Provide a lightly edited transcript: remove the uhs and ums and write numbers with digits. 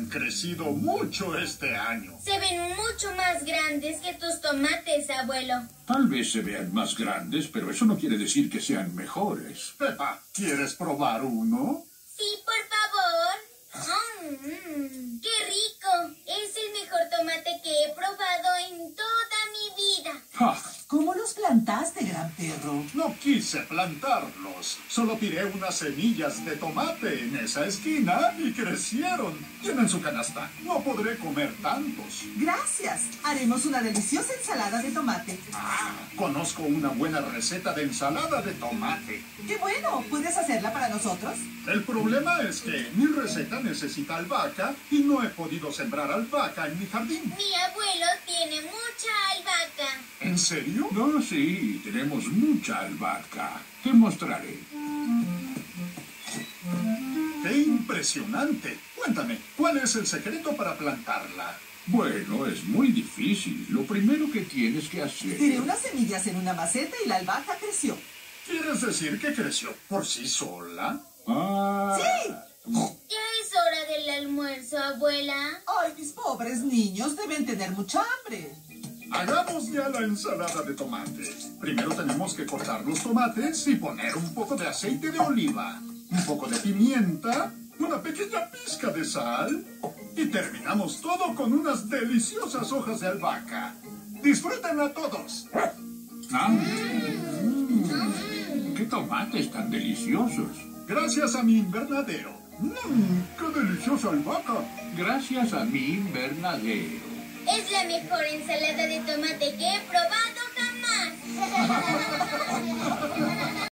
Han crecido mucho este año. Se ven mucho más grandes que tus tomates, abuelo. Tal vez se vean más grandes, pero eso no quiere decir que sean mejores. Pepa, ¿quieres probar uno? Sí, por favor. ¡Qué rico! Es el mejor tomate que he probado en toda mi vida. ¡Ja! ¿Cómo los plantaste, gran perro? No quise plantarlos. Solo tiré unas semillas de tomate en esa esquina y crecieron. Tienen su canasta. No podré comer tantos. Gracias. Haremos una deliciosa ensalada de tomate. Conozco una buena receta de ensalada de tomate. ¡Qué bueno! ¿Puedes hacerla para nosotros? El problema es que mi receta necesita albahaca y no he podido sembrar albahaca en mi jardín. Mi abuelo tiene mucha albahaca. ¿En serio? No, sí, tenemos mucha albahaca. Te mostraré. ¡Qué impresionante! Cuéntame, ¿cuál es el secreto para plantarla? Bueno, es muy difícil. Lo primero que tienes que hacer... Tiré unas semillas en una maceta y la albahaca creció. ¿Quieres decir que creció por sí sola? Ah, ¡Sí! Ya es hora del almuerzo, abuela. ¡Ay, mis pobres niños! Deben tener mucha hambre. Hagamos ya la ensalada de tomate. Primero tenemos que cortar los tomates y poner un poco de aceite de oliva, un poco de pimienta, una pequeña pizca de sal y terminamos todo con unas deliciosas hojas de albahaca. ¡Disfrútenla todos! ¡Qué tomates tan deliciosos! Gracias a mi invernadero. ¡Qué deliciosa albahaca! Gracias a mi invernadero. Es la mejor ensalada de tomate que he probado jamás.